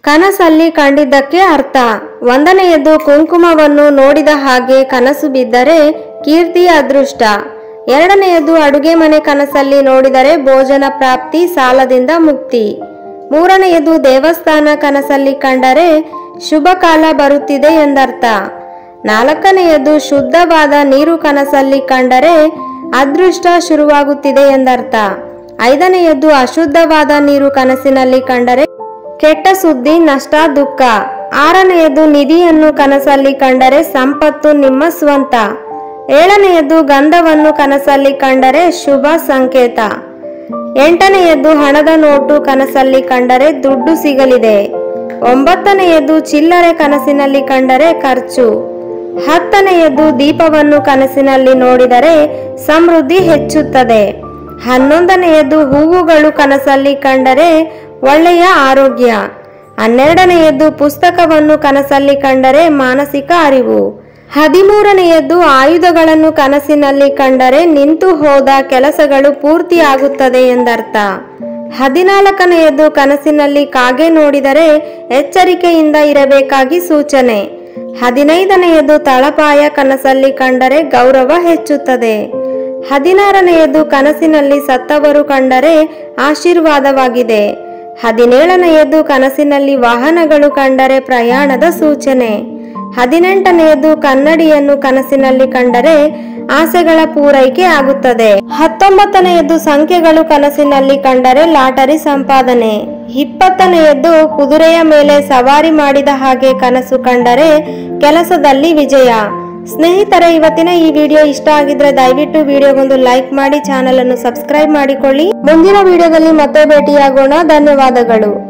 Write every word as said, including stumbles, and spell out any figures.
ಕನಸಲ್ಲಿ ಕಂಡಿದ್ದಕ್ಕೆ ಅರ್ಥ. ಒಂದನೆಯದು ಕುಂಕುಮವನ್ನು ನೋಡಿದ ಹಾಗೆ ಕನಸು ಬಿದ್ದರೆ ಕೀರ್ತಿ ಅದೃಷ್ಟ. ಎರಡನೆಯದು ಅಡುಗೆ ಮನೆ ಕನಸಲ್ಲಿ ನೋಡಿದರೆ ಭೋಜನ ಪ್ರಾಪ್ತಿ, ಸಾಲದಿಂದ ಮುಕ್ತಿ. ಮೂರನೆಯದು ದೇವಸ್ಥಾನ ಕನಸಲ್ಲಿ ಕಂಡರೆ ಶುಭ ಕಾಲ ಬರುತ್ತಿದೆ ಎಂದರ್ಥ. ನಾಲ್ಕನೆಯದು ಶುದ್ಧವಾದ ನೀರು ಕನಸಲ್ಲಿ ಕಂಡರೆ ಅದೃಷ್ಟ ಶುರುವಾಗುತ್ತಿದೆ ಎಂದರ್ಥ. ಐದನೆಯದು ಅಶುದ್ಧವಾದ ನೀರು ಕನಸಿನಲ್ಲಿ ಕಂಡರೆ ಕೆಟ್ಟ ಸುದ್ದಿ, ನಷ್ಟ, ದುಃಖ. ಆರನೆಯದು ನಿಧಿಯನ್ನು ಕನಸಲ್ಲಿ ಕಂಡರೆ ಸಂಪತ್ತು ನಿಮ್ಮ ಸ್ವಂತ. ಏಳನೆಯದು ಗಂಧವನ್ನು ಕನಸಲ್ಲಿ ಕಂಡರೆ ಶುಭ ಸಂಕೇತ. ಎಂಟನೆಯದು ಹಣದ ನೋಟು ಕನಸಲ್ಲಿ ಕಂಡರೆ ದುಡ್ಡು ಸಿಗಲಿದೆ. ಒಂಬತ್ತನೆಯದು ಚಿಲ್ಲರೆ ಕನಸಿನಲ್ಲಿ ಕಂಡರೆ ಖರ್ಚು. ಹತ್ತನೆಯದು ದೀಪವನ್ನು ಕನಸಿನಲ್ಲಿ ನೋಡಿದರೆ ಸಮೃದ್ಧಿ ಹೆಚ್ಚುತ್ತದೆ. ಹನ್ನೊಂದನೆಯದು ಹೂವುಗಳು ಕನಸಲ್ಲಿ ಕಂಡರೆ ಒಳ್ಳೆಯ ಆರೋಗ್ಯ. ಹನ್ನೆರಡನೆಯದು ಪುಸ್ತಕವನ್ನು ಕನಸಲ್ಲಿ ಕಂಡರೆ ಮಾನಸಿಕ ಅರಿವು. ಹದಿಮೂರನೆಯದು ಆಯುಧಗಳನ್ನು ಕನಸಿನಲ್ಲಿ ಕಂಡರೆ ನಿಂತು ಹೋದ ಕೆಲಸಗಳು ಪೂರ್ತಿಯಾಗುತ್ತದೆ ಎಂದರ್ಥ. ಹದಿನಾಲ್ಕನೆಯದು ಕನಸಿನಲ್ಲಿ ಕಾಗೆ ನೋಡಿದರೆ ಎಚ್ಚರಿಕೆಯಿಂದ ಇರಬೇಕಾಗಿ ಸೂಚನೆ. ಹದಿನೈದನೆಯದು ತಳಪಾಯ ಕನಸಲ್ಲಿ ಕಂಡರೆ ಗೌರವ ಹೆಚ್ಚುತ್ತದೆ. ಹದಿನಾರನೆಯದು ಕನಸಿನಲ್ಲಿ ಸತ್ತವರು ಕಂಡರೆ ಆಶೀರ್ವಾದವಾಗಿದೆ. ಹದಿನೇಳನೆಯದು ಕನಸಿನಲ್ಲಿ ವಾಹನಗಳು ಕಂಡರೆ ಪ್ರಯಾಣದ ಸೂಚನೆ. ಹದಿನೆಂಟನೆಯದು ಕನ್ನಡಿಯನ್ನು ಕನಸಿನಲ್ಲಿ ಕಂಡರೆ ಆಸೆಗಳ ಪೂರೈಕೆ ಆಗುತ್ತದೆ. ಹತ್ತೊಂಬತ್ತನೆಯದು ಸಂಖ್ಯೆಗಳು ಕನಸಿನಲ್ಲಿ ಕಂಡರೆ ಲಾಟರಿ ಸಂಪಾದನೆ. ಇಪ್ಪತ್ತನೆಯದು ಕುದುರೆಯ ಮೇಲೆ ಸವಾರಿ ಮಾಡಿದ ಹಾಗೆ ಕನಸು ಕಂಡರೆ ಕೆಲಸದಲ್ಲಿ ವಿಜಯ. ಸ್ನೇಹಿತರೆ, ಇವತ್ತಿನ ಈ ವಿಡಿಯೋ ಇಷ್ಟ ಆಗಿದ್ರೆ ದಯವಿಟ್ಟು ವಿಡಿಯೋಗೊಂದು ಲೈಕ್ ಮಾಡಿ, ಚಾನೆಲ್ ಅನ್ನು ಸಬ್ಸ್ಕ್ರೈಬ್ ಮಾಡಿಕೊಳ್ಳಿ. ಮುಂದಿನ ವಿಡಿಯೋದಲ್ಲಿ ಮತ್ತೆ ಭೇಟಿಯಾಗೋಣ. ಧನ್ಯವಾದಗಳು.